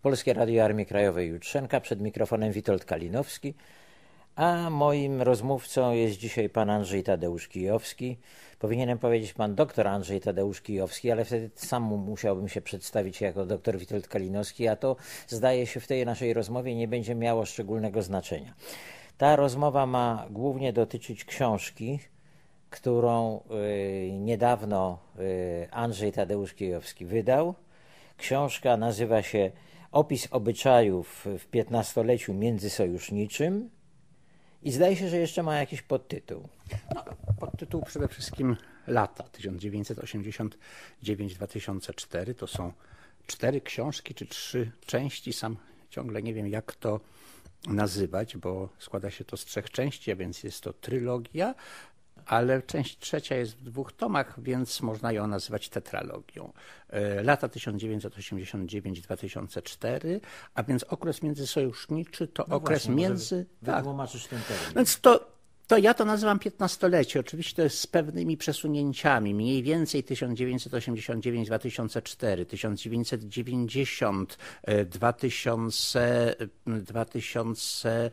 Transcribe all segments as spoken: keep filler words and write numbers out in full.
Polskie Radio Armii Krajowej Jutrzenka, przed mikrofonem Witold Kalinowski, a moim rozmówcą jest dzisiaj pan Andrzej Tadeusz Kijowski. Powinienem powiedzieć pan doktor Andrzej Tadeusz Kijowski, ale wtedy sam musiałbym się przedstawić jako doktor Witold Kalinowski, a to zdaje się w tej naszej rozmowie nie będzie miało szczególnego znaczenia. Ta rozmowa ma głównie dotyczyć książki, którą y, niedawno y, Andrzej Tadeusz Kijowski wydał. Książka nazywa się Opis obyczajów w piętnastoleciu międzysojuszniczym i zdaje się, że jeszcze ma jakiś podtytuł. No, podtytuł przede wszystkim lata tysiąc dziewięćset osiemdziesiąt dziewięć do dwa tysiące cztery. To są cztery książki czy trzy części. Sam ciągle nie wiem, jak to nazywać, bo składa się to z trzech części, a więc jest to trylogia, ale część trzecia jest w dwóch tomach, więc można ją nazywać tetralogią. Lata tysiąc dziewięćset osiemdziesiąt dziewięć do dwa tysiące cztery, a więc okres międzysojuszniczy to no okres właśnie, między... Wytłumaczysz ten termin. Więc to, to ja to nazywam piętnastolecie. Oczywiście to jest z pewnymi przesunięciami. Mniej więcej tysiąc dziewięćset osiemdziesiąt dziewięć do dwa tysiące cztery, tysiąc dziewięćset dziewięćdziesiąt, dwa tysiące, dwa tysiące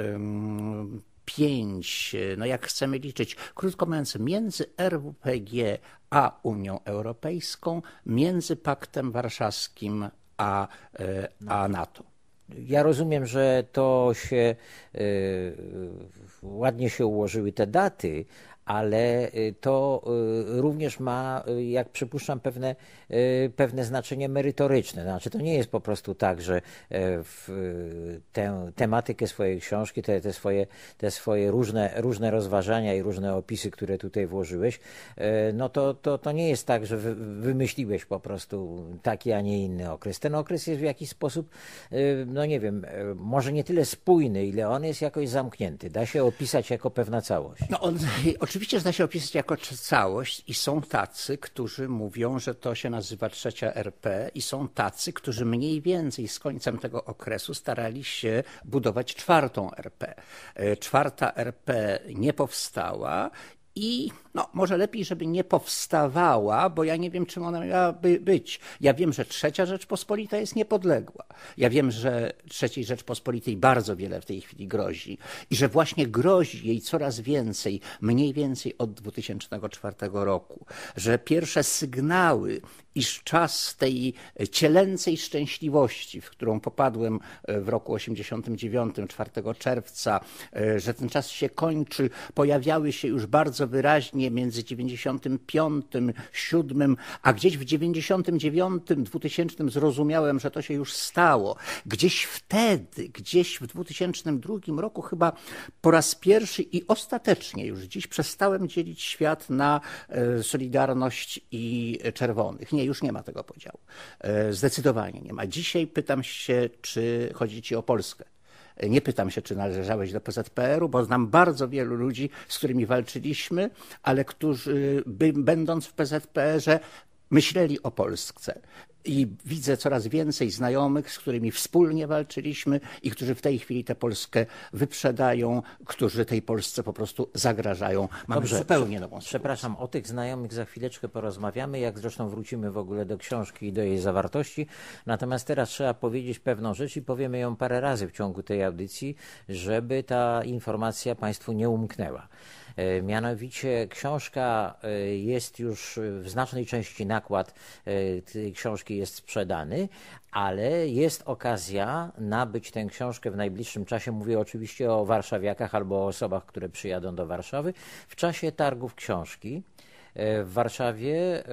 pięć, no jak chcemy liczyć, krótko mówiąc, między R W P G a Unią Europejską, między Paktem Warszawskim a, a NATO. Ja rozumiem, że to się y, ładnie się ułożyły te daty, ale to również ma, jak przypuszczam, pewne, pewne znaczenie merytoryczne. Znaczy, to nie jest po prostu tak, że w tę tematykę swojej książki, te, te, swoje, te swoje różne, różne rozważania i różne opisy, które tutaj włożyłeś, no to, to, to nie jest tak, że wymyśliłeś po prostu taki, a nie inny okres. Ten okres jest w jakiś sposób, no nie wiem, może nie tyle spójny, ile on jest jakoś zamknięty. Da się opisać jako pewna całość. No on, oczywiście da się opisać jako całość i są tacy, którzy mówią, że to się nazywa trzecia R P i są tacy, którzy mniej więcej z końcem tego okresu starali się budować czwartą R P. Czwarta R P nie powstała i no, może lepiej, żeby nie powstawała, bo ja nie wiem, czym ona miałaby być. Ja wiem, że trzecia Rzeczpospolita jest niepodległa. Ja wiem, że trzeciej Rzeczpospolitej bardzo wiele w tej chwili grozi i że właśnie grozi jej coraz więcej, mniej więcej od dwutysięcznego czwartego roku. Że pierwsze sygnały, iż czas tej cielęcej szczęśliwości, w którą popadłem w roku osiemdziesiątym dziewiątym, czwartego czerwca, że ten czas się kończy, pojawiały się już bardzo wyraźnie między dziewięćdziesiątym piątym, siódmym, a gdzieś w dziewięćdziesiątym dziewiątym, dwutysięcznym zrozumiałem, że to się już stało. Gdzieś wtedy, gdzieś w dwutysięcznym drugim roku chyba po raz pierwszy i ostatecznie już dziś przestałem dzielić świat na Solidarność i Czerwonych. Nie, już nie ma tego podziału. Zdecydowanie nie ma. Dzisiaj pytam się, czy chodzi ci o Polskę. Nie pytam się, czy należałeś do P Z P R u, bo znam bardzo wielu ludzi, z którymi walczyliśmy, ale którzy, by, będąc w P Z P R ze, myśleli o Polsce. I widzę coraz więcej znajomych, z którymi wspólnie walczyliśmy i którzy w tej chwili tę Polskę wyprzedają, którzy tej Polsce po prostu zagrażają. Mamy Dobrze, zupełnie nową sytuację. Przepraszam, o tych znajomych za chwileczkę porozmawiamy, jak zresztą wrócimy w ogóle do książki i do jej zawartości. Natomiast teraz trzeba powiedzieć pewną rzecz i powiemy ją parę razy w ciągu tej audycji, żeby ta informacja Państwu nie umknęła. Mianowicie książka jest już w znacznej części, nakład tej książki jest sprzedany, ale jest okazja nabyć tę książkę w najbliższym czasie. Mówię oczywiście o warszawiakach albo o osobach, które przyjadą do Warszawy w czasie targów książki w Warszawie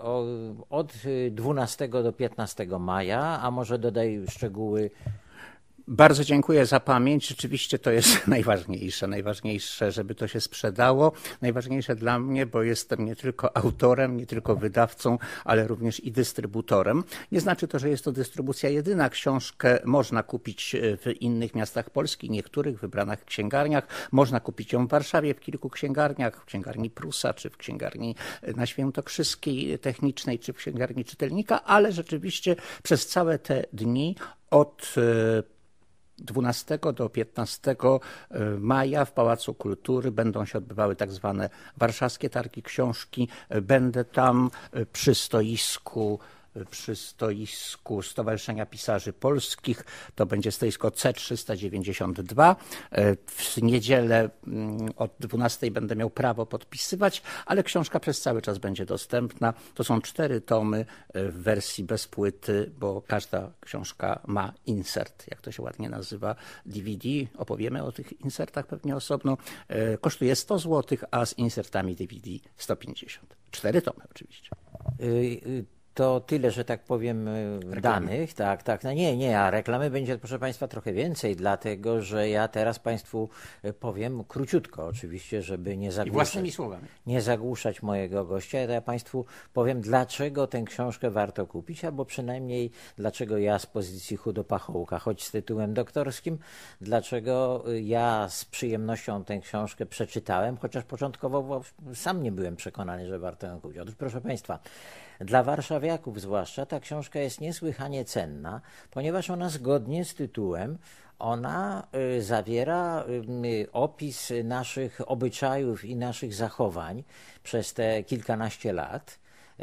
od dwunastego do piętnastego maja, a może dodaj szczegóły. Bardzo dziękuję za pamięć. Rzeczywiście to jest najważniejsze. Najważniejsze, żeby to się sprzedało. Najważniejsze dla mnie, bo jestem nie tylko autorem, nie tylko wydawcą, ale również i dystrybutorem. Nie znaczy to, że jest to dystrybucja jedyna. Książkę można kupić w innych miastach Polski, niektórych wybranych księgarniach. Można kupić ją w Warszawie w kilku księgarniach, w księgarni Prusa, czy w księgarni na Świętokrzyskiej Technicznej, czy w księgarni Czytelnika, ale rzeczywiście przez całe te dni od dwunastego do piętnastego maja w Pałacu Kultury będą się odbywały tak zwane warszawskie targi książki. Będę tam przy stoisku przy stoisku Stowarzyszenia Pisarzy Polskich. To będzie stoisko C trzysta dziewięćdziesiąt dwa. W niedzielę od dwunastej będę miał prawo podpisywać, ale książka przez cały czas będzie dostępna. To są cztery tomy w wersji bez płyty, bo każda książka ma insert, jak to się ładnie nazywa, D V D. Opowiemy o tych insertach pewnie osobno. Kosztuje sto złotych, a z insertami D V D sto pięćdziesiąt. Cztery tomy oczywiście. To tyle, że tak powiem, Reklamy. danych. Tak, tak. No nie, nie, a reklamy będzie, proszę Państwa, trochę więcej, dlatego że ja teraz Państwu powiem króciutko oczywiście, żeby nie zagłuszać, I własnymi słowami. nie zagłuszać mojego gościa. Ja Państwu powiem, dlaczego tę książkę warto kupić, albo przynajmniej dlaczego ja z pozycji chudopachołka, choć z tytułem doktorskim, dlaczego ja z przyjemnością tę książkę przeczytałem, chociaż początkowo sam nie byłem przekonany, że warto ją kupić. Otóż, proszę Państwa, dla warszawiaków zwłaszcza ta książka jest niesłychanie cenna, ponieważ ona zgodnie z tytułem ona y, zawiera y, opis naszych obyczajów i naszych zachowań przez te kilkanaście lat.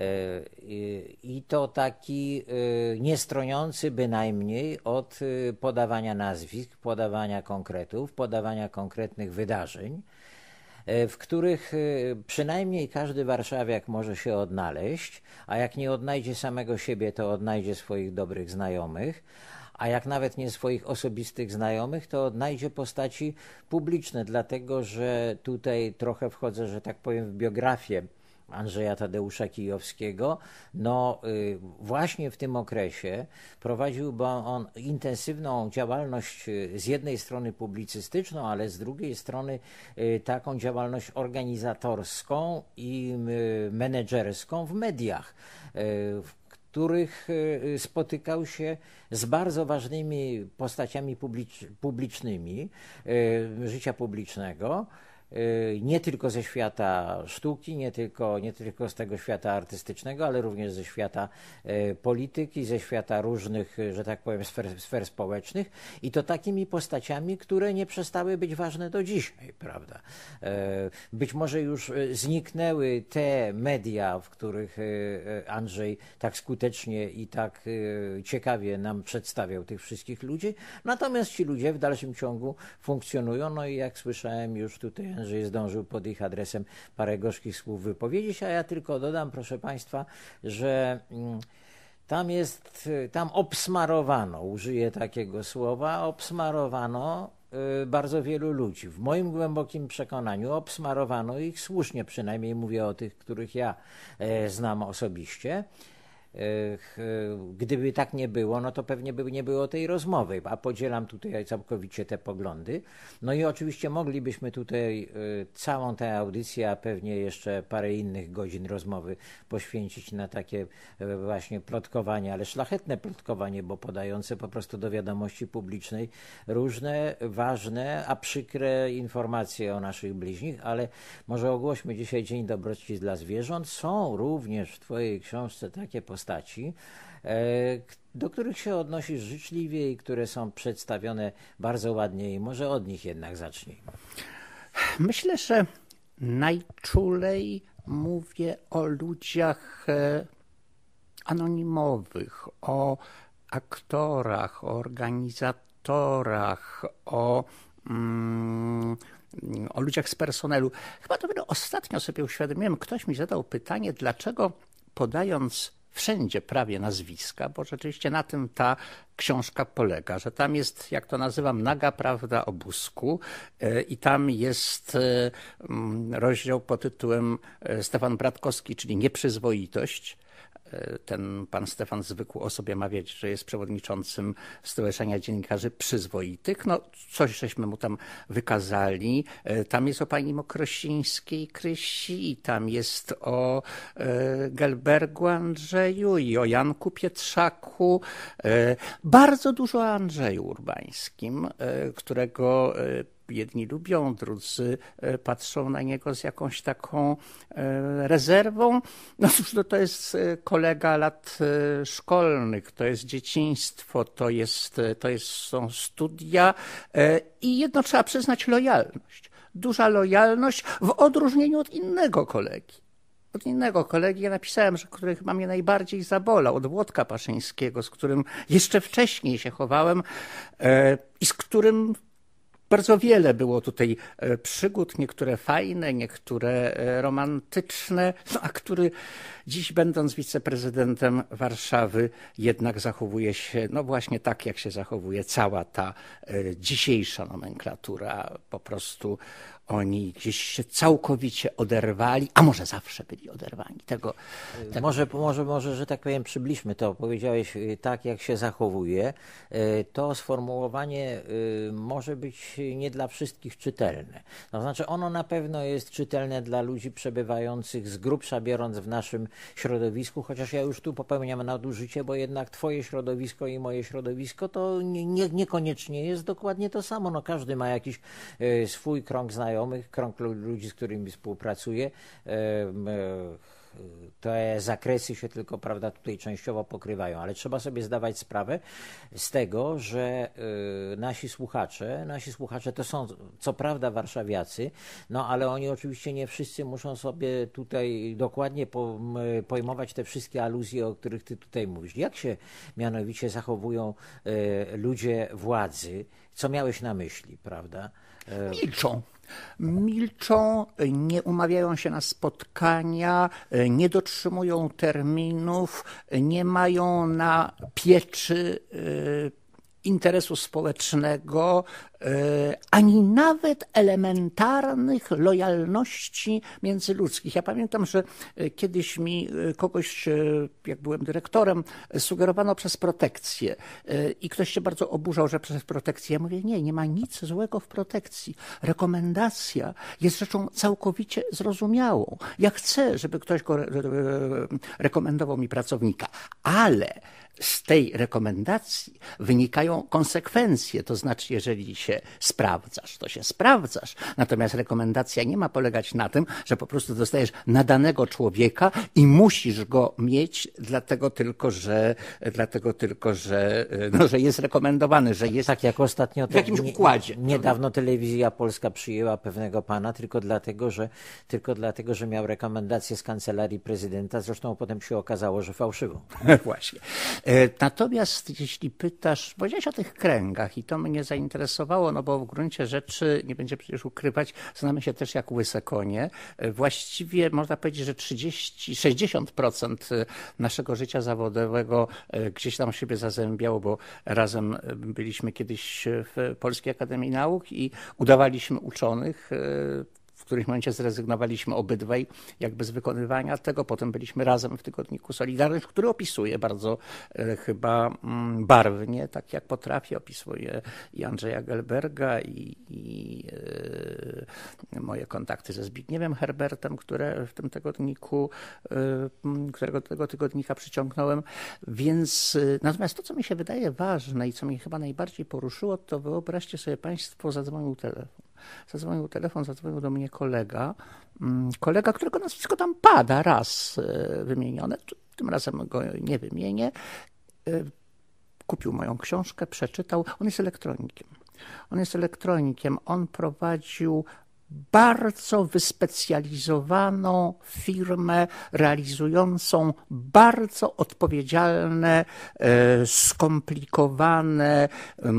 I to taki nie stroniący bynajmniej od podawania nazwisk, podawania konkretów, podawania konkretnych wydarzeń, w których przynajmniej każdy warszawiak może się odnaleźć, a jak nie odnajdzie samego siebie, to odnajdzie swoich dobrych znajomych, a jak nawet nie swoich osobistych znajomych, to odnajdzie postaci publiczne, dlatego że tutaj trochę wchodzę, że tak powiem, w biografię Andrzeja Tadeusza Kijowskiego. No y, właśnie w tym okresie prowadził on intensywną działalność z jednej strony publicystyczną, ale z drugiej strony y, taką działalność organizatorską i y, menedżerską w mediach, y, w których y, spotykał się z bardzo ważnymi postaciami publicz publicznymi y, życia publicznego. Nie tylko ze świata sztuki, nie tylko, nie tylko z tego świata artystycznego, ale również ze świata polityki, ze świata różnych, że tak powiem, sfer, sfer społecznych i to takimi postaciami, które nie przestały być ważne do dzisiaj, prawda? Być może już zniknęły te media, w których Andrzej tak skutecznie i tak ciekawie nam przedstawiał tych wszystkich ludzi, natomiast ci ludzie w dalszym ciągu funkcjonują, no i jak słyszałem już tutaj, Andrzej zdążył pod ich adresem parę gorzkich słów wypowiedzieć, a ja tylko dodam, proszę Państwa, że tam jest, tam obsmarowano, użyję takiego słowa, obsmarowano bardzo wielu ludzi. W moim głębokim przekonaniu obsmarowano ich słusznie, przynajmniej mówię o tych, których ja znam osobiście. Gdyby tak nie było, no to pewnie by nie było tej rozmowy, a podzielam tutaj całkowicie te poglądy. No i oczywiście moglibyśmy tutaj całą tę audycję, a pewnie jeszcze parę innych godzin rozmowy poświęcić na takie właśnie plotkowanie, ale szlachetne plotkowanie, bo podające po prostu do wiadomości publicznej różne ważne, a przykre informacje o naszych bliźnich, ale może ogłośmy dzisiaj Dzień Dobroci dla Zwierząt. Są również w Twojej książce takie postaci, do których się odnosisz życzliwie i które są przedstawione bardzo ładnie i może od nich jednak zacznij. Myślę, że najczulej mówię o ludziach anonimowych, o aktorach, o organizatorach, o, mm, o ludziach z personelu. Chyba dopiero ostatnio sobie uświadomiłem, ktoś mi zadał pytanie, dlaczego podając wszędzie prawie nazwiska, bo rzeczywiście na tym ta książka polega, że tam jest, jak to nazywam, naga prawda o Buzku i tam jest rozdział pod tytułem Stefan Bratkowski, czyli nieprzyzwoitość. Ten pan Stefan zwykł o sobie mawiać, że jest przewodniczącym Stowarzyszenia Dziennikarzy Przyzwoitych. No, coś żeśmy mu tam wykazali. Tam jest o pani Mokrosińskiej Krysi, tam jest o Gelbergu Andrzeju i o Janku Pietrzaku. Bardzo dużo o Andrzeju Urbańskim, którego jedni lubią, drudzy patrzą na niego z jakąś taką rezerwą. No cóż, no to jest kolega lat szkolnych, to jest dzieciństwo, to, jest, to jest, są studia i jedno trzeba przyznać, lojalność. Duża lojalność w odróżnieniu od innego kolegi. od innego kolegi, ja napisałem, że który chyba mnie najbardziej zabolał, od Włodka Paszyńskiego, z którym jeszcze wcześniej się chowałem e, i z którym bardzo wiele było tutaj przygód, niektóre fajne, niektóre romantyczne, no a który dziś, będąc wiceprezydentem Warszawy, jednak zachowuje się no właśnie tak, jak się zachowuje cała ta dzisiejsza nomenklatura. Po prostu oni gdzieś się całkowicie oderwali, a może zawsze byli oderwani. Tego, tego... Może, może, może, że tak powiem, przybliżmy to. Powiedziałeś tak, jak się zachowuje. To sformułowanie może być nie dla wszystkich czytelne. To znaczy ono na pewno jest czytelne dla ludzi przebywających z grubsza biorąc w naszym środowisku, chociaż ja już tu popełniam nadużycie, bo jednak twoje środowisko i moje środowisko to nie, nie, niekoniecznie jest dokładnie to samo. No, każdy ma jakiś swój krąg znajomych, krąg ludzi, z którymi współpracuje. Te zakresy się tylko, prawda, tutaj częściowo pokrywają, ale trzeba sobie zdawać sprawę z tego, że nasi słuchacze, nasi słuchacze to są co prawda warszawiacy, no ale oni oczywiście nie wszyscy muszą sobie tutaj dokładnie pojmować te wszystkie aluzje, o których ty tutaj mówisz. Jak się mianowicie zachowują ludzie władzy? Co miałeś na myśli, prawda? Milczą. Milczą, nie umawiają się na spotkania, nie dotrzymują terminów, nie mają na pieczy interesu społecznego, ani nawet elementarnych lojalności międzyludzkich. Ja pamiętam, że kiedyś mi kogoś, jak byłem dyrektorem, sugerowano przez protekcję i ktoś się bardzo oburzał, że przez protekcję. Ja mówię, nie, nie ma nic złego w protekcji. Rekomendacja jest rzeczą całkowicie zrozumiałą. Ja chcę, żeby ktoś go rekomendował mi pracownika, ale z tej rekomendacji wynikają konsekwencje, to znaczy jeżeli się sprawdzasz, to się sprawdzasz. Natomiast rekomendacja nie ma polegać na tym, że po prostu dostajesz nadanego człowieka i musisz go mieć dlatego tylko, że, dlatego tylko, że, no, że jest rekomendowany, że jest tak jak ostatnio w jakimś układzie. Niedawno Telewizja Polska przyjęła pewnego pana tylko dlatego, że, tylko dlatego, że miał rekomendację z Kancelarii Prezydenta, zresztą potem się okazało, że fałszywą. Właśnie. Natomiast jeśli pytasz, powiedziałeś o tych kręgach i to mnie zainteresowało, no bo w gruncie rzeczy, nie będzie przecież ukrywać, znamy się też jak łyse konie. Właściwie można powiedzieć, że trzydzieści, sześćdziesiąt procent naszego życia zawodowego gdzieś tam siebie zazębiało, bo razem byliśmy kiedyś w Polskiej Akademii Nauk i udawaliśmy uczonych. W którymś momencie zrezygnowaliśmy obydwaj jakby z wykonywania tego. Potem byliśmy razem w tygodniku Solidarność, który opisuje bardzo e, chyba m, barwnie, tak jak potrafi, opisuje i Andrzeja Gelberga i, i e, moje kontakty ze Zbigniewem Herbertem, które w tym tygodniku, e, którego do tego tygodnika przyciągnąłem. Więc e, natomiast to, co mi się wydaje ważne i co mnie chyba najbardziej poruszyło, to wyobraźcie sobie państwo, zadzwonił telefon. Zadzwonił telefon, zadzwonił do mnie kolega, kolega, którego nazwisko tam pada raz wymienione, tym razem go nie wymienię. Kupił moją książkę, przeczytał. On jest elektronikiem. On jest elektronikiem. On prowadził bardzo wyspecjalizowaną firmę realizującą bardzo odpowiedzialne, skomplikowane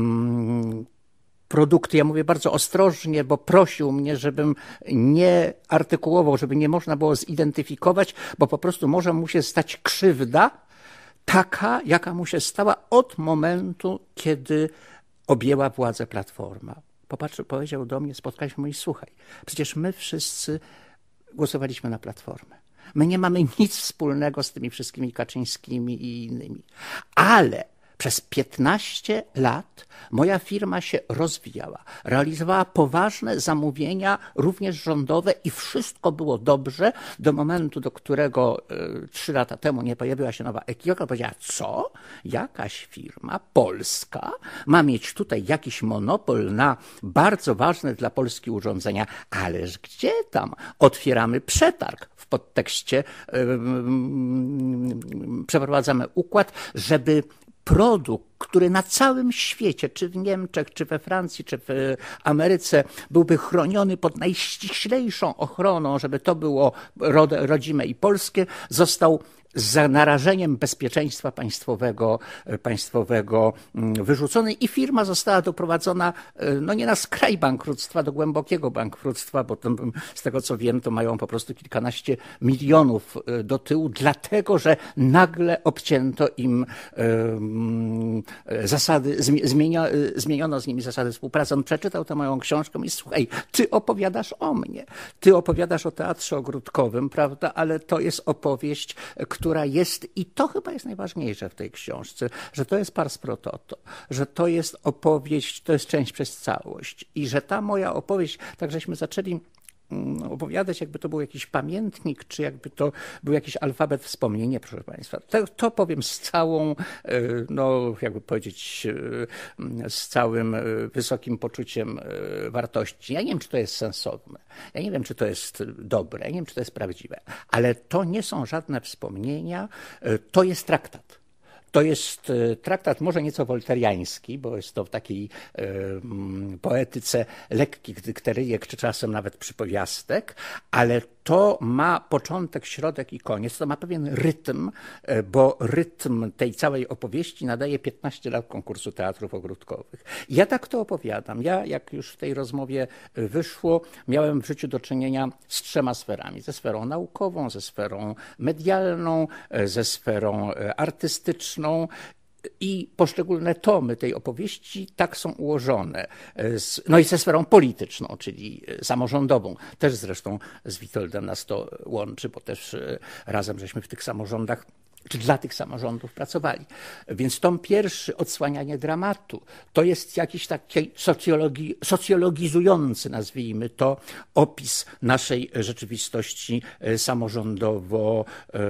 produkty. Ja mówię bardzo ostrożnie, bo prosił mnie, żebym nie artykułował, żeby nie można było zidentyfikować, bo po prostu może mu się stać krzywda taka, jaka mu się stała od momentu, kiedy objęła władzę Platforma. Popatrzył, powiedział do mnie, spotkaliśmy, mówi, słuchaj, przecież my wszyscy głosowaliśmy na Platformę. My nie mamy nic wspólnego z tymi wszystkimi Kaczyńskimi i innymi, ale przez piętnaście lat moja firma się rozwijała, realizowała poważne zamówienia, również rządowe i wszystko było dobrze do momentu, do którego trzy lata temu nie pojawiła się nowa ekipa, powiedziała, co? Jakaś firma polska ma mieć tutaj jakiś monopol na bardzo ważne dla Polski urządzenia, ależ gdzie tam? Otwieramy przetarg. W podtekście yy, przeprowadzamy układ, żeby produkt, który na całym świecie, czy w Niemczech, czy we Francji, czy w Ameryce byłby chroniony pod najściślejszą ochroną, żeby to było rodzime i polskie, został za narażeniem bezpieczeństwa państwowego, państwowego wyrzucony i firma została doprowadzona no nie na skraj bankructwa, do głębokiego bankructwa, bo to, z tego co wiem, to mają po prostu kilkanaście milionów do tyłu, dlatego że nagle obcięto im um, zasady, zmienio, zmieniono z nimi zasady współpracy. On przeczytał tę moją książkę i słuchaj, ty opowiadasz o mnie, ty opowiadasz o teatrze ogródkowym, prawda, ale to jest opowieść, która jest, i to chyba jest najważniejsze w tej książce, że to jest pars pro toto, że to jest opowieść, to jest część przez całość i że ta moja opowieść, tak żeśmy zaczęli opowiadać, jakby to był jakiś pamiętnik, czy jakby to był jakiś alfabet wspomnienia, proszę Państwa. To, to powiem z całą, no jakby powiedzieć, z całym wysokim poczuciem wartości. Ja nie wiem, czy to jest sensowne. Ja nie wiem, czy to jest dobre. Ja nie wiem, czy to jest prawdziwe. Ale to nie są żadne wspomnienia. To jest traktat. To jest traktat może nieco wolteriański, bo jest to w takiej poetyce lekkich dykteryjek, czy czasem nawet przypowiastek, ale to ma początek, środek i koniec. To ma pewien rytm, bo rytm tej całej opowieści nadaje piętnaście lat konkursu teatrów ogródkowych. Ja tak to opowiadam. Ja, jak już w tej rozmowie wyszło, miałem w życiu do czynienia z trzema sferami. Ze sferą naukową, ze sferą medialną, ze sferą artystyczną. I poszczególne tomy tej opowieści tak są ułożone. No i ze sferą polityczną, czyli samorządową. Też zresztą z Witoldem nas to łączy, bo też razem żeśmy w tych samorządach, czy dla tych samorządów pracowali. Więc tom pierwszy, odsłanianie dramatu, to jest jakiś taki socjologi, socjologizujący, nazwijmy to, opis naszej rzeczywistości samorządowo,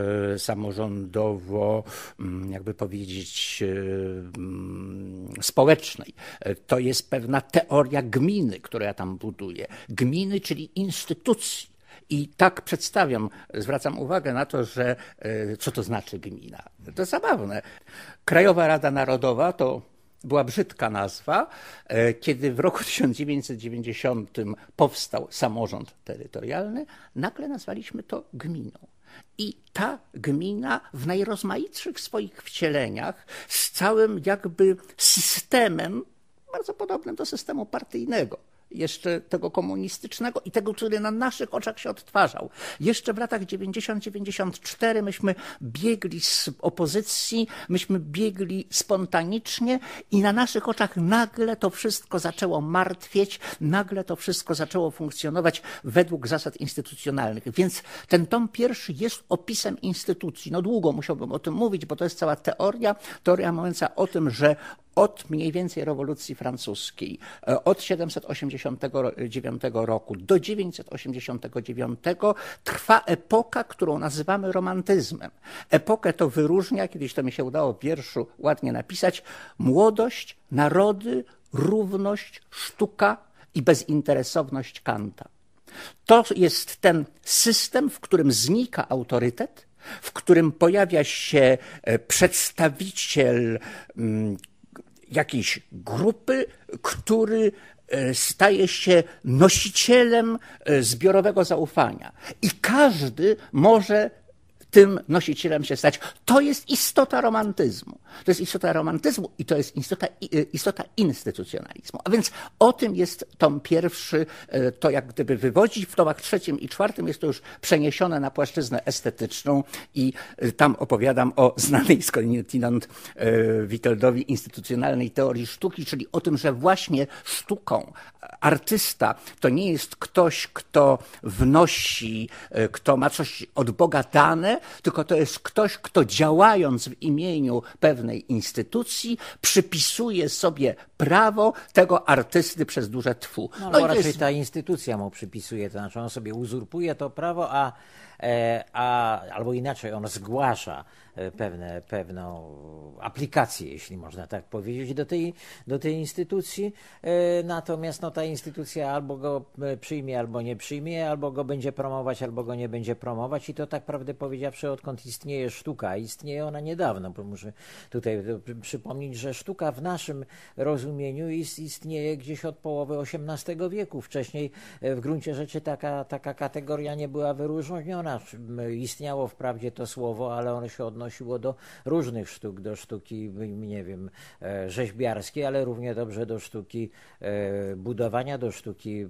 samorządowo, jakby powiedzieć, społecznej. To jest pewna teoria gminy, którą ja tam buduję. Gminy, czyli instytucji. I tak przedstawiam, zwracam uwagę na to, że co to znaczy gmina. To zabawne. Krajowa Rada Narodowa to była brzydka nazwa. Kiedy w roku tysiąc dziewięćset dziewięćdziesiątym powstał samorząd terytorialny, nagle nazwaliśmy to gminą. I ta gmina w najrozmaitszych swoich wcieleniach, z całym jakby systemem, bardzo podobnym do systemu partyjnego, jeszcze tego komunistycznego i tego, który na naszych oczach się odtwarzał. Jeszcze w latach dziewięćdziesiąt dziewięćdziesiąt cztery myśmy biegli z opozycji, myśmy biegli spontanicznie i na naszych oczach nagle to wszystko zaczęło martwieć, nagle to wszystko zaczęło funkcjonować według zasad instytucjonalnych. Więc ten tom pierwszy jest opisem instytucji. No długo musiałbym o tym mówić, bo to jest cała teoria, teoria mówiąca o tym, że od mniej więcej rewolucji francuskiej, od siedemset osiemdziesiątego dziewiątego roku do dziewięćset osiemdziesiątego dziewiątego trwa epoka, którą nazywamy romantyzmem. Epokę to wyróżnia, kiedyś to mi się udało w wierszu ładnie napisać, młodość, narody, równość, sztuka i bezinteresowność Kanta. To jest ten system, w którym znika autorytet, w którym pojawia się przedstawiciel jakiejś grupy, który staje się nosicielem zbiorowego zaufania. I każdy może tym nosicielem się stać. To jest istota romantyzmu. To jest istota romantyzmu i to jest istota, istota instytucjonalizmu. A więc o tym jest tom pierwszy, to jak gdyby wywodzi. W tomach trzecim i czwartym jest to już przeniesione na płaszczyznę estetyczną i tam opowiadam o znanej skądinąd Witoldowi instytucjonalnej teorii sztuki, czyli o tym, że właśnie sztuką artysta to nie jest ktoś, kto wnosi, kto ma coś od Boga dane, tylko to jest ktoś, kto działając w imieniu pewnej instytucji przypisuje sobie prawo tego artysty przez duże tfu. No, no i raczej jest... ta instytucja mu przypisuje, to znaczy on sobie uzurpuje to prawo, a a, albo inaczej, on zgłasza pewne, pewną aplikację, jeśli można tak powiedzieć, do tej, do tej instytucji. Natomiast no, ta instytucja albo go przyjmie, albo nie przyjmie, albo go będzie promować, albo go nie będzie promować. I to tak prawdę powiedziawszy, odkąd istnieje sztuka, istnieje ona niedawno, bo muszę tutaj przypomnieć, że sztuka w naszym rozumieniu istnieje gdzieś od połowy osiemnastego wieku. Wcześniej w gruncie rzeczy taka, taka kategoria nie była wyróżniona. Istniało wprawdzie to słowo, ale ono się odnosiło do różnych sztuk, do sztuki, nie wiem, rzeźbiarskiej, ale równie dobrze do sztuki budowania, do sztuki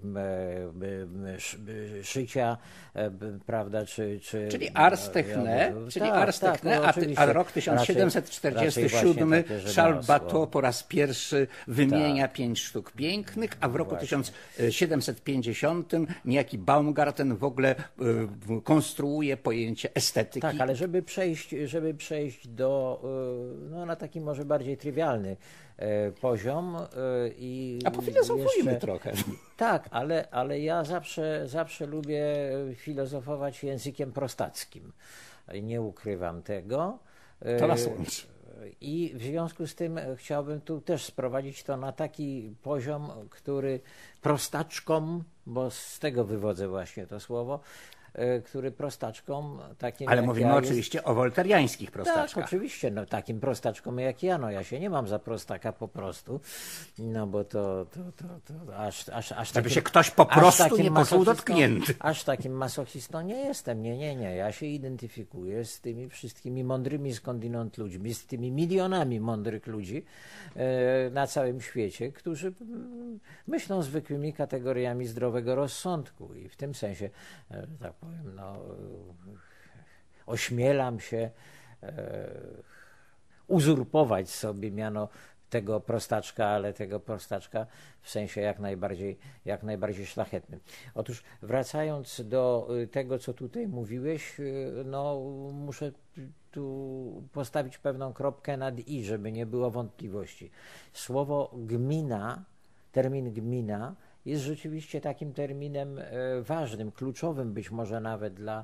szycia, prawda, czy... czy czyli ars techne, no, czyli tak, ars techne, tak, a, a rok tysiąc siedemset czterdziesty siódmy Charles Bateau po raz pierwszy wymienia tak. pięć sztuk pięknych, a w roku właśnie. tysiąc siedemset pięćdziesiątym niejaki Baumgarten w ogóle y, konstruuje pojęcie estetyki. Tak, ale żeby przejść, żeby przejść do, y, no na taki może bardziej trywialny y, poziom y, i... A pofilozofujmy jeszcze, trochę. Tak, ale, ale ja zawsze, zawsze lubię filozofować językiem prostackim. Nie ukrywam tego. To nas łączy. I w związku z tym chciałbym tu też sprowadzić to na taki poziom, który prostaczkom, bo z tego wywodzę właśnie to słowo, który prostaczkom takim. Ale mówimy ja oczywiście jest... o wolteriańskich prostaczkach. Tak, oczywiście, no takim prostaczkom jak ja, no ja się nie mam za prostaka po prostu, no bo to, to, to, to aż, aż, aż Żeby takim, się ktoś po prostu nie poczuł dotknięty. Aż takim masochistą nie jestem, nie, nie, nie, ja się identyfikuję z tymi wszystkimi mądrymi skądinąd ludźmi, z tymi milionami mądrych ludzi e, na całym świecie, którzy m, myślą zwykłymi kategoriami zdrowego rozsądku i w tym sensie, e, tak powiem, no, ośmielam się e, uzurpować sobie miano tego prostaczka, ale tego prostaczka w sensie jak najbardziej, jak najbardziej szlachetnym. Otóż wracając do tego, co tutaj mówiłeś, no muszę tu postawić pewną kropkę nad i, żeby nie było wątpliwości. Słowo gmina, termin gmina jest rzeczywiście takim terminem ważnym, kluczowym być może nawet dla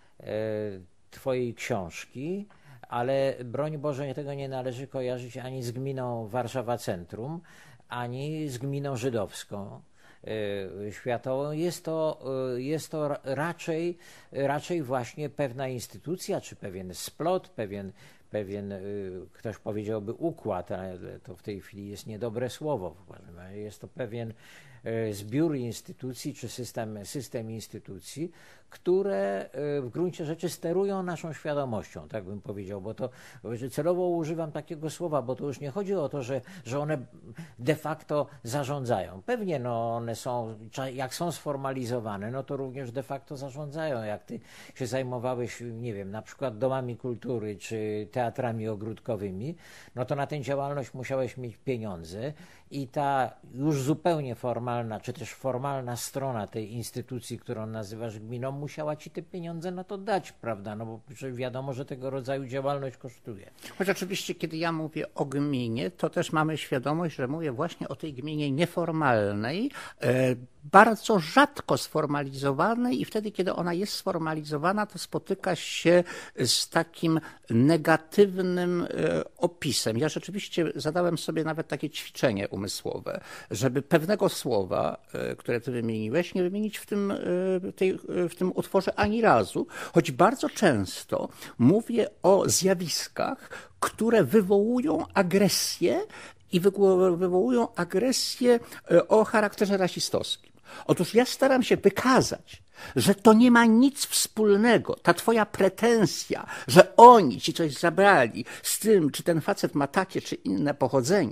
twojej książki, ale broń Boże tego nie należy kojarzyć ani z gminą Warszawa Centrum, ani z gminą żydowską światową. Jest to, jest to raczej, raczej właśnie pewna instytucja, czy pewien splot, pewien, pewien ktoś powiedziałby układ, ale to w tej chwili jest niedobre słowo. Jest to pewien zbiór instytucji, czy system, system instytucji, które w gruncie rzeczy sterują naszą świadomością, tak bym powiedział, bo to celowo używam takiego słowa, bo to już nie chodzi o to, że, że one de facto zarządzają. Pewnie no, one są, jak są sformalizowane, no to również de facto zarządzają. Jak ty się zajmowałeś, nie wiem, na przykład domami kultury, czy teatrami ogródkowymi, no to na tę działalność musiałeś mieć pieniądze i ta już zupełnie formalna, czy też formalna strona tej instytucji, którą nazywasz gminą, musiała ci te pieniądze na to dać, prawda? No bo wiadomo, że tego rodzaju działalność kosztuje. Choć oczywiście, kiedy ja mówię o gminie, to też mamy świadomość, że mówię właśnie o tej gminie nieformalnej, e, bardzo rzadko sformalizowanej i wtedy, kiedy ona jest sformalizowana, to spotyka się z takim negatywnym e, opisem. Ja rzeczywiście zadałem sobie nawet takie ćwiczenie umysłowe, żeby pewnego słowa, e, które ty wymieniłeś, nie wymienić w tym, e, tej, w tym utworze ani razu, choć bardzo często mówię o zjawiskach, które wywołują agresję i wywołują agresję o charakterze rasistowskim. Otóż ja staram się wykazać, że to nie ma nic wspólnego, ta twoja pretensja, że oni ci coś zabrali z tym, czy ten facet ma takie czy inne pochodzenie.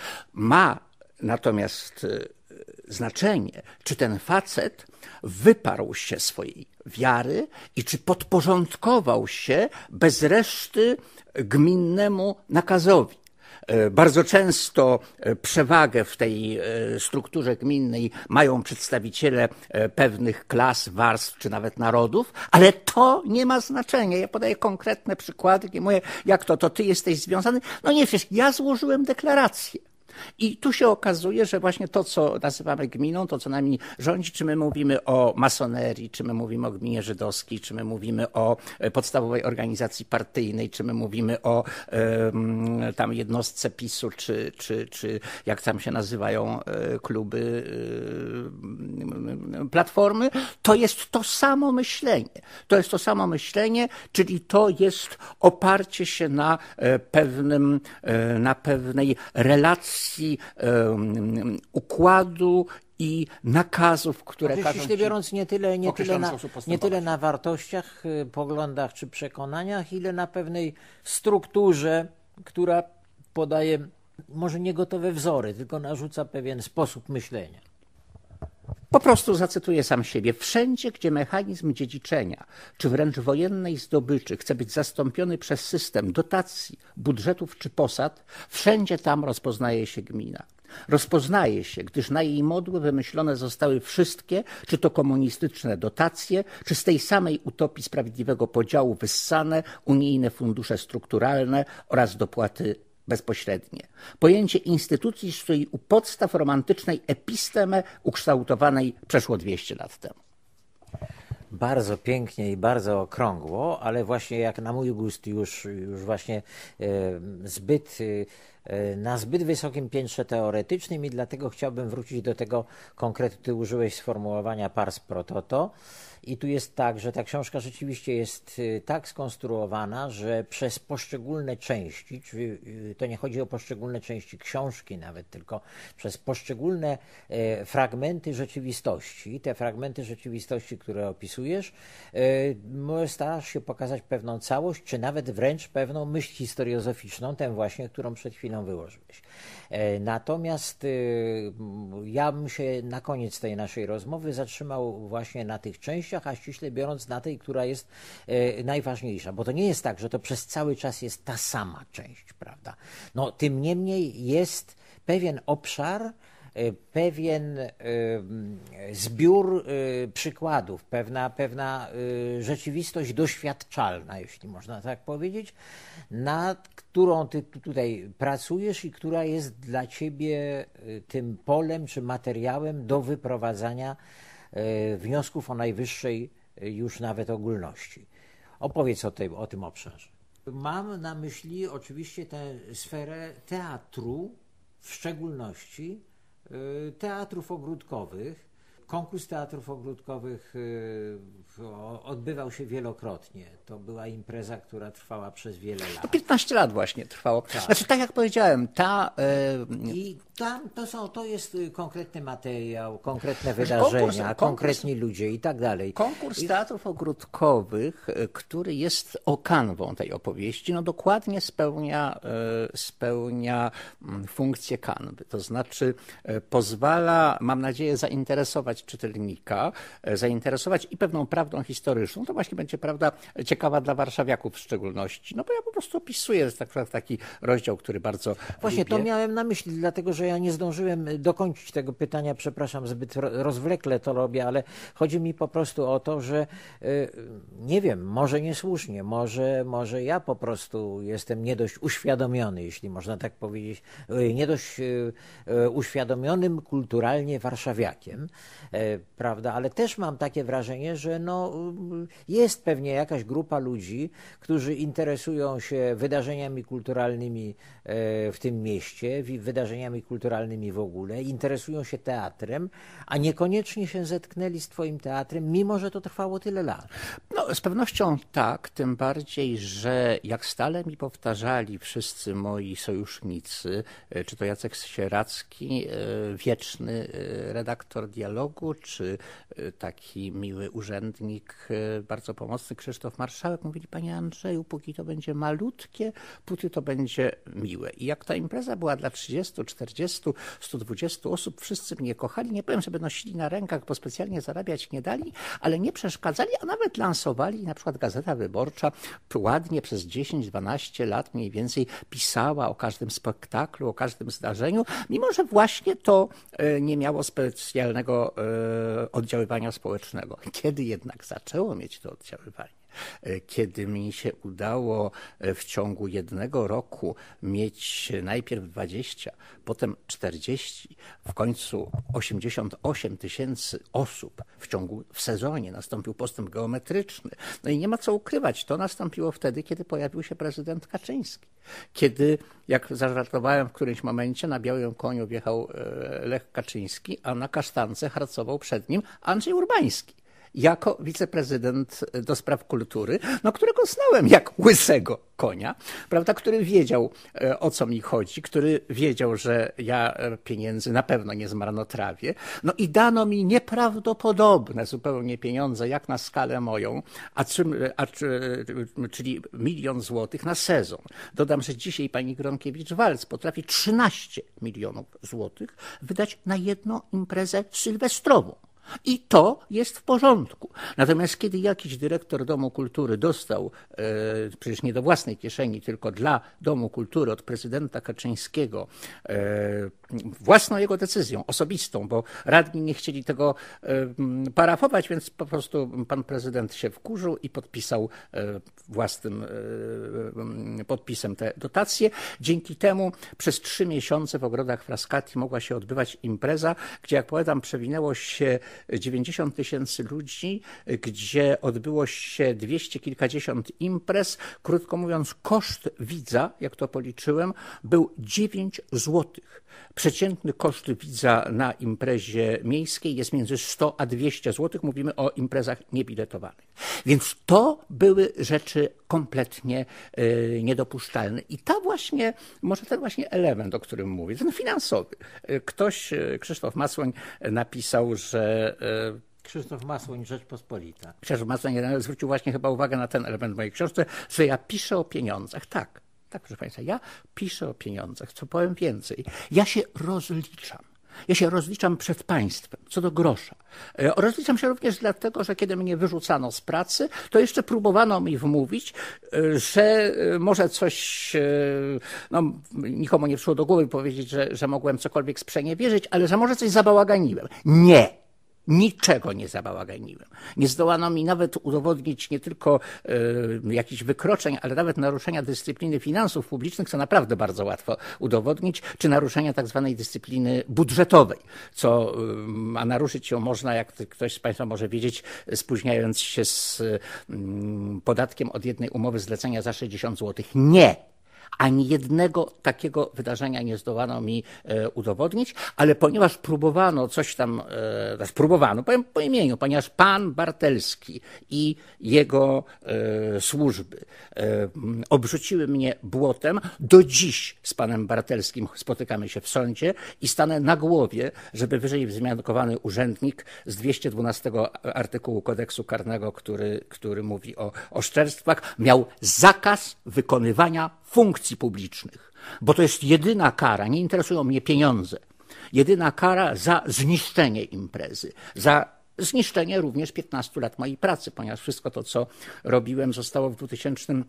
Ma natomiast znaczenie, czy ten facet wyparł się swojej wiary i czy podporządkował się bez reszty gminnemu nakazowi. Bardzo często przewagę w tej strukturze gminnej mają przedstawiciele pewnych klas, warstw czy nawet narodów, ale to nie ma znaczenia. Ja podaję konkretne przykłady, nie mówię, jak to, to ty jesteś związany. No nie, przecież ja złożyłem deklarację. I tu się okazuje, że właśnie to, co nazywamy gminą, to, co nami rządzi, czy my mówimy o masonerii, czy my mówimy o gminie żydowskiej, czy my mówimy o podstawowej organizacji partyjnej, czy my mówimy o um, tam jednostce PiSu, czy, czy, czy jak tam się nazywają kluby um, Platformy, to jest to samo myślenie. To jest to samo myślenie, czyli to jest oparcie się na pewnym, na pewnej relacji Um, układu i nakazów, które każą każą ściśle biorąc nie tyle, nie, tyle na, nie tyle na wartościach, poglądach czy przekonaniach, ile na pewnej strukturze, która podaje może nie gotowe wzory, tylko narzuca pewien sposób myślenia. Po prostu zacytuję sam siebie. Wszędzie, gdzie mechanizm dziedziczenia, czy wręcz wojennej zdobyczy chce być zastąpiony przez system dotacji, budżetów czy posad, wszędzie tam rozpoznaje się gmina. Rozpoznaje się, gdyż na jej modły wymyślone zostały wszystkie, czy to komunistyczne dotacje, czy z tej samej utopii sprawiedliwego podziału wyssane unijne fundusze strukturalne oraz dopłaty bezpośrednie. Pojęcie instytucji stoi u podstaw romantycznej epistemy ukształtowanej przeszło dwieście lat temu. Bardzo pięknie i bardzo okrągło, ale właśnie jak na mój gust już, już właśnie e, zbyt, e, na zbyt wysokim piętrze teoretycznym i dlatego chciałbym wrócić do tego konkretu. Ty użyłeś sformułowania pars pro toto. I tu jest tak, że ta książka rzeczywiście jest tak skonstruowana, że przez poszczególne części, czyli to nie chodzi o poszczególne części książki nawet, tylko przez poszczególne fragmenty rzeczywistości, te fragmenty rzeczywistości, które opisujesz, starasz się pokazać pewną całość, czy nawet wręcz pewną myśl historiozoficzną, tę właśnie, którą przed chwilą wyłożyłeś. Natomiast ja bym się na koniec tej naszej rozmowy zatrzymał właśnie na tych częściach, a ściśle biorąc na tej, która jest najważniejsza, bo to nie jest tak, że to przez cały czas jest ta sama część, prawda? No, tym niemniej jest pewien obszar, pewien zbiór przykładów, pewna, pewna rzeczywistość doświadczalna, jeśli można tak powiedzieć, nad którą ty tutaj pracujesz i która jest dla ciebie tym polem czy materiałem do wyprowadzania wniosków o najwyższej już nawet ogólności. Opowiedz o, tej, o tym obszarze. Mam na myśli oczywiście tę sferę teatru, w szczególności teatrów ogródkowych. Konkurs teatrów ogródkowych odbywał się wielokrotnie. To była impreza, która trwała przez wiele lat. To piętnaście lat właśnie trwało. Tak. Znaczy, tak jak powiedziałem, ta... Yy... I tam to, są, to jest konkretny materiał, konkretne wydarzenia, konkurs, konkretni konkurs, ludzie i tak dalej. Konkurs teatrów ogródkowych, który jest kanwą tej opowieści, no dokładnie spełnia, spełnia funkcję kanwy. To znaczy pozwala, mam nadzieję, zainteresować czytelnika, zainteresować i pewną prawdą historyczną. To właśnie będzie prawda ciekawa dla warszawiaków w szczególności. No bo ja po prostu opisuję tak, taki rozdział, który bardzo Właśnie lubię. To miałem na myśli, dlatego że ja nie zdążyłem dokończyć tego pytania, przepraszam, zbyt rozwlekle to robię, ale chodzi mi po prostu o to, że nie wiem, może niesłusznie, może, może ja po prostu jestem nie dość uświadomiony, jeśli można tak powiedzieć, nie dość uświadomionym kulturalnie warszawiakiem, prawda, ale też mam takie wrażenie, że no, jest pewnie jakaś grupa ludzi, którzy interesują się wydarzeniami kulturalnymi w tym mieście, wydarzeniami kulturalnymi w ogóle, interesują się teatrem, a niekoniecznie się zetknęli z twoim teatrem, mimo że to trwało tyle lat. No, z pewnością tak, tym bardziej, że jak stale mi powtarzali wszyscy moi sojusznicy, czy to Jacek Sieracki, wieczny redaktor Dialogu, czy taki miły urzędnik, bardzo pomocny Krzysztof Marszałek, mówili: panie Andrzeju, póki to będzie malutkie, póki to będzie miłe. I jak ta impreza była dla trzydziestu, czterdziestu, stu dwudziestu osób, wszyscy mnie kochali. Nie powiem, żeby nosili na rękach, bo specjalnie zarabiać nie dali, ale nie przeszkadzali, a nawet lansowali. Na przykład Gazeta Wyborcza ładnie przez dziesięć dwanaście lat mniej więcej pisała o każdym spektaklu, o każdym zdarzeniu, mimo że właśnie to nie miało specjalnego oddziaływania społecznego. Kiedy jednak zaczęło mieć to oddziaływanie, Kiedy mi się udało w ciągu jednego roku mieć najpierw dwadzieścia, potem czterdzieści, w końcu osiemdziesiąt osiem tysięcy osób w ciągu, w sezonie nastąpił postęp geometryczny. No i nie ma co ukrywać, to nastąpiło wtedy, kiedy pojawił się prezydent Kaczyński. Kiedy, jak zażartowałem w którymś momencie, na białym koniu wjechał Lech Kaczyński, a na kasztance harcował przed nim Andrzej Urbański jako wiceprezydent do spraw kultury, no którego znałem jak łysego konia, prawda, który wiedział, o co mi chodzi, który wiedział, że ja pieniędzy na pewno nie zmarnotrawię. No i dano mi nieprawdopodobne zupełnie pieniądze, jak na skalę moją, a, czym, a czyli milion złotych na sezon. Dodam, że dzisiaj pani Gronkiewicz-Waltz potrafi trzynaście milionów złotych wydać na jedną imprezę sylwestrową. I to jest w porządku. Natomiast kiedy jakiś dyrektor Domu Kultury dostał, e, przecież nie do własnej kieszeni, tylko dla Domu Kultury od prezydenta Kaczyńskiego, e, własną jego decyzją, osobistą, bo radni nie chcieli tego e, parafować, więc po prostu pan prezydent się wkurzył i podpisał e, własnym e, podpisem te dotacje. Dzięki temu przez trzy miesiące w ogrodach Frascati mogła się odbywać impreza, gdzie, jak powiadam, przewinęło się dziewięćdziesiąt tysięcy ludzi, gdzie odbyło się dwieście kilkadziesiąt imprez. Krótko mówiąc, koszt widza, jak to policzyłem, był dziewięć złotych. Przeciętny koszt widza na imprezie miejskiej jest między sto a dwieście złotych. Mówimy o imprezach niebiletowanych. Więc to były rzeczy kompletnie y, niedopuszczalne. I ta właśnie, może ten właśnie element, o którym mówię, ten finansowy. Ktoś, Krzysztof Masłoń, napisał, że Krzysztof Masłoń, Rzeczpospolita. Krzysztof Masłoń zwrócił właśnie chyba uwagę na ten element w mojej książce, że ja piszę o pieniądzach. Tak, tak, proszę państwa, ja piszę o pieniądzach. Co powiem więcej, ja się rozliczam. Ja się rozliczam przed państwem, co do grosza. Rozliczam się również dlatego, że kiedy mnie wyrzucano z pracy, to jeszcze próbowano mi wmówić, że może coś, no nikomu nie przyszło do głowy powiedzieć, że, że mogłem cokolwiek sprzeniewierzyć, ale że może coś zabałaganiłem. Nie! Niczego nie zabałaganiłem. Nie zdołano mi nawet udowodnić nie tylko y, jakichś wykroczeń, ale nawet naruszenia dyscypliny finansów publicznych, co naprawdę bardzo łatwo udowodnić, czy naruszenia tak zwanej dyscypliny budżetowej, co y, a naruszyć ją można, jak ktoś z państwa może wiedzieć, spóźniając się z y, podatkiem od jednej umowy zlecenia za sześćdziesiąt złotych. Nie! Ani jednego takiego wydarzenia nie zdołano mi e, udowodnić, ale ponieważ próbowano coś tam, e, próbowano, powiem po imieniu, ponieważ pan Bartelski i jego e, służby e, obrzuciły mnie błotem, do dziś z panem Bartelskim spotykamy się w sądzie i stanę na głowie, żeby wyżej wzmiankowany urzędnik z dwieście dwunastego artykułu kodeksu karnego, który, który mówi o oszczerstwach, miał zakaz wykonywania funkcji publicznych, bo to jest jedyna kara, nie interesują mnie pieniądze, jedyna kara za zniszczenie imprezy, za zniszczenie również piętnastu lat mojej pracy, ponieważ wszystko to, co robiłem, zostało w dwutysięcznym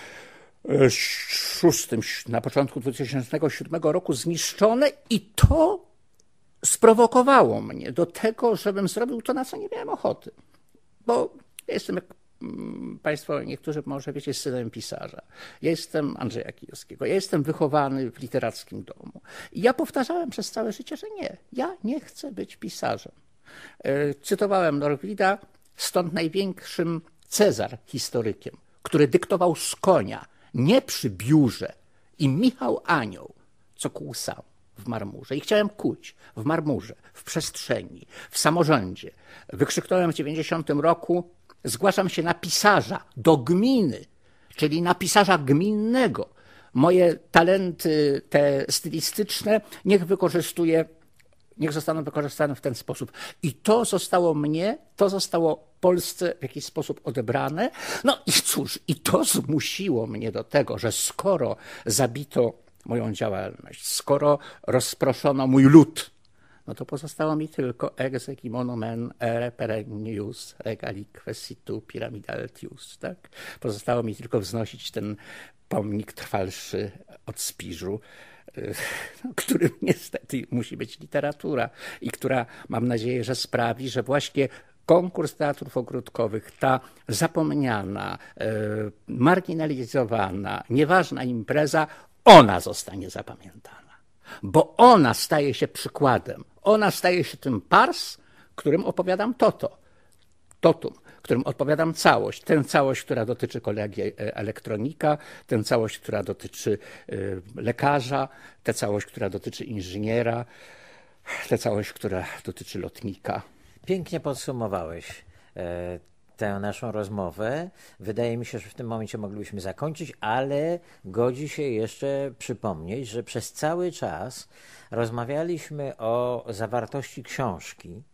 szóstym, na początku dwutysięcznego siódmego roku zniszczone i to sprowokowało mnie do tego, żebym zrobił to, na co nie miałem ochoty, bo ja jestem, jak państwo niektórzy może wiecie, synem pisarza. Ja jestem Andrzeja Kijowskiego. Ja jestem wychowany w literackim domu. I ja powtarzałem przez całe życie, że nie. Ja nie chcę być pisarzem. Cytowałem Norwida, stąd największym Cezar historykiem, który dyktował z konia, nie przy biurze, i Michał Anioł, co kłusał w marmurze. I chciałem kuć w marmurze, w przestrzeni, w samorządzie. Wykrzyknąłem w dziewięćdziesiątym roku: zgłaszam się na pisarza do gminy, czyli na pisarza gminnego. Moje talenty te stylistyczne niech wykorzystuję, niech zostaną wykorzystane w ten sposób. I to zostało mnie, to zostało Polsce w jakiś sposób odebrane. No i cóż, i to zmusiło mnie do tego, że skoro zabito moją działalność, skoro rozproszono mój lud, no to pozostało mi tylko exec monumen ere perennius regalique situ pyramidaltius, tak? Pozostało mi tylko wznosić ten pomnik trwalszy od Spiżu, którym niestety musi być literatura i która, mam nadzieję, że sprawi, że właśnie konkurs teatrów ogródkowych, ta zapomniana, marginalizowana, nieważna impreza, ona zostanie zapamiętana. Bo ona staje się przykładem. Ona staje się tym pars, którym opowiadam toto, totum, którym odpowiadam całość. Tę całość, która dotyczy kolegi elektronika, tę całość, która dotyczy lekarza, tę całość, która dotyczy inżyniera, tę całość, która dotyczy lotnika. Pięknie podsumowałeś tę naszą rozmowę. Wydaje mi się, że w tym momencie moglibyśmy zakończyć, ale godzi się jeszcze przypomnieć, że przez cały czas rozmawialiśmy o zawartości książki.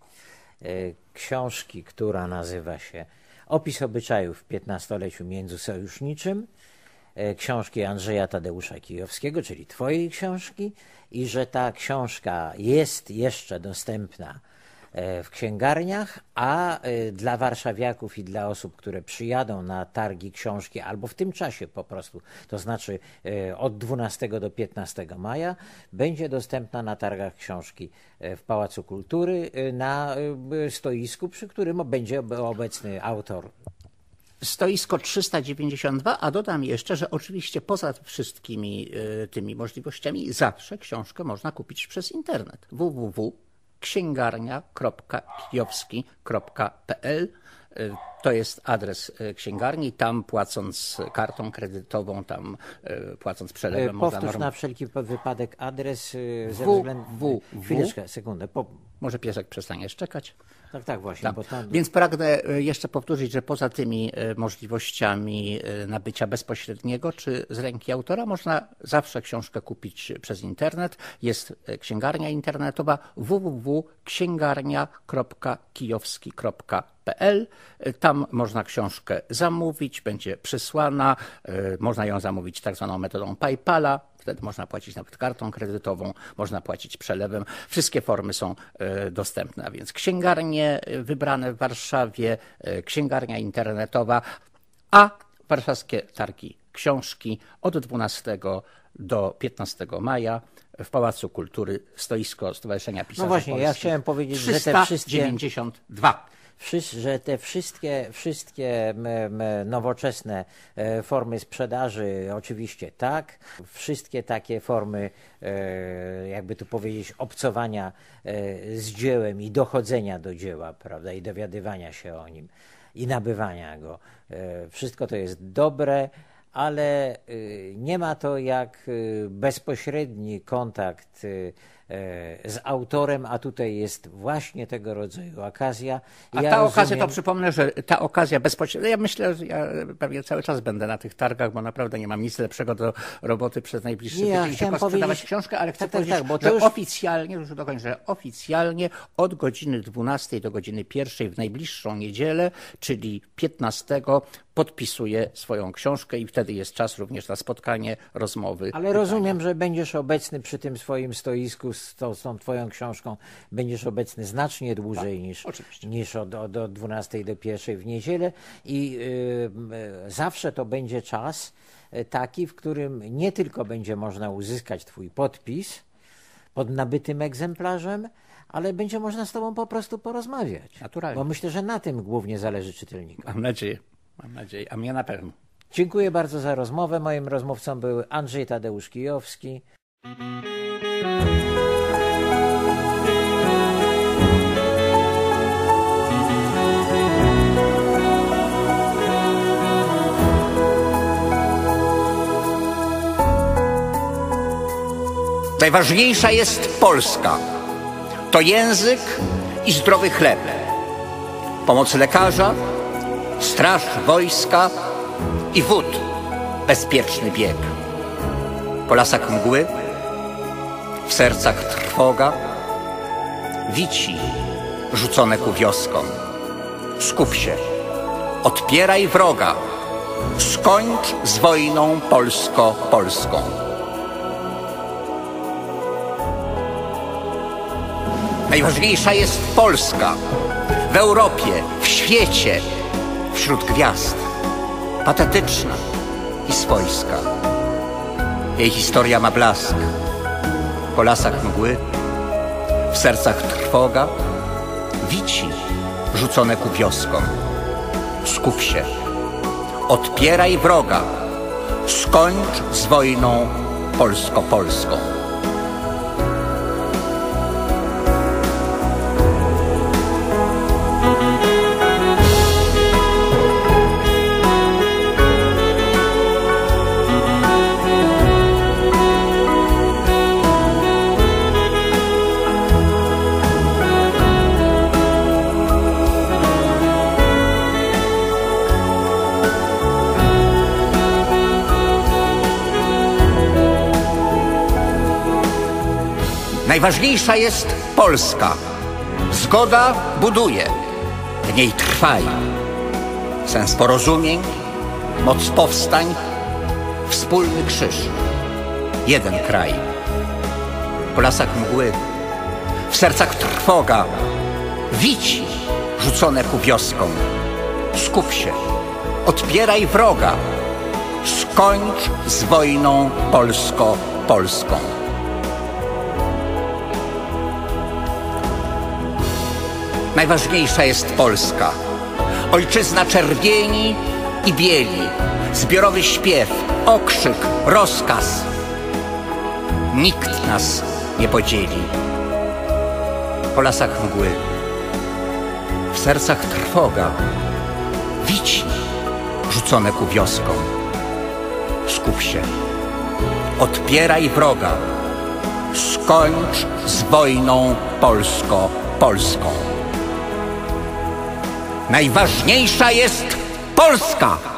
Książki, która nazywa się Opis obyczajów w piętnastoleciu międzysojuszniczym, książki Andrzeja Tadeusza Kijowskiego, czyli twojej książki, i że ta książka jest jeszcze dostępna w księgarniach, a dla warszawiaków i dla osób, które przyjadą na targi książki albo w tym czasie po prostu, to znaczy od dwunastego do piętnastego maja, będzie dostępna na targach książki w Pałacu Kultury na stoisku, przy którym będzie obecny autor. Stoisko trzysta dziewięćdziesiąt dwa, a dodam jeszcze, że oczywiście poza wszystkimi tymi możliwościami zawsze książkę można kupić przez internet. w w w kropka księgarnia kropka kijowski kropka p l. To jest adres księgarni. Tam płacąc kartą kredytową, tam płacąc przelewem. Powtórz norm... na wszelki wypadek adres ze w, względu... w, Chwileczkę, sekundę. Po... Może piesek przestanie szczekać. Tak, tak, właśnie. Tak. Bo tam... Więc pragnę jeszcze powtórzyć, że poza tymi możliwościami nabycia bezpośredniego czy z ręki autora, można zawsze książkę kupić przez internet. Jest księgarnia internetowa w w w kropka księgarnia kropka kijowski kropka p l. Tam można książkę zamówić, będzie przysłana. Można ją zamówić tak zwaną metodą PayPala. Wtedy można płacić nawet kartą kredytową, można płacić przelewem. Wszystkie formy są dostępne, a więc księgarnie wybrane w Warszawie, księgarnia internetowa, a warszawskie targi książki od dwunastego do piętnastego maja w Pałacu Kultury, stoisko Stowarzyszenia Pisarzy No właśnie, Polskich. ja chciałem powiedzieć, że te trzysta wszystkie... dziewięćdziesiąt dwa. że te wszystkie, wszystkie nowoczesne formy sprzedaży, oczywiście tak, wszystkie takie formy, jakby tu powiedzieć, obcowania z dziełem i dochodzenia do dzieła, prawda, i dowiadywania się o nim i nabywania go, wszystko to jest dobre, ale nie ma to jak bezpośredni kontakt z autorem, a tutaj jest właśnie tego rodzaju okazja. A ja ta rozumiem... okazja, to przypomnę, że ta okazja bezpośrednia, ja myślę, że ja pewnie cały czas będę na tych targach, bo naprawdę nie mam nic lepszego do roboty przez najbliższy Nie, ja tydzień, chciałem tylko powiedzieć... sprzedawać książkę, ale chcę tak, tak, powiedzieć, tak, bo to że już... oficjalnie, już dokończę, że oficjalnie od godziny dwunastej do godziny pierwszej w najbliższą niedzielę, czyli piętnastego, podpisuję swoją książkę i wtedy jest czas również na spotkanie, rozmowy. Ale pytania. rozumiem, że będziesz obecny przy tym swoim stoisku z tą, z tą twoją książką, będziesz obecny znacznie dłużej tak, niż, niż od, od, od dwunastej do pierwszej w niedzielę i yy, zawsze to będzie czas taki, w którym nie tylko będzie można uzyskać twój podpis pod nabytym egzemplarzem, ale będzie można z tobą po prostu porozmawiać. Naturalnie. Bo myślę, że na tym głównie zależy czytelnikom. Mam nadzieję. Mam nadzieję, a mnie na pewno. Dziękuję bardzo za rozmowę. Moim rozmówcą był Andrzej Tadeusz Kijowski. Najważniejsza jest Polska. To język i zdrowy chleb. Pomoc lekarza, straż wojska i wód, bezpieczny bieg. Po lasach mgły, w sercach trwoga, wici rzucone ku wioskom. Skup się, odpieraj wroga, skończ z wojną polsko-polską. Najważniejsza jest Polska w Europie, w świecie, wśród gwiazd, patetyczna i swojska. Jej historia ma blask. Po lasach mgły, w sercach trwoga, wici rzucone ku wioskom. Skup się, odpieraj wroga, skończ z wojną polsko-polską. Najważniejsza jest Polska. Zgoda buduje, w niej trwaj. Sens porozumień, moc powstań, wspólny krzyż. Jeden kraj. Po lasach mgły, w sercach trwoga, wici rzucone ku wioskom. Skup się, odpieraj wroga, skończ z wojną polsko-polską. Najważniejsza jest Polska, ojczyzna czerwieni i bieli, zbiorowy śpiew, okrzyk, rozkaz. Nikt nas nie podzieli. Po lasach mgły, w sercach trwoga, wici rzucone ku wioskom. Skup się, odpieraj wroga, skończ z wojną polsko-polską. Najważniejsza jest Polska!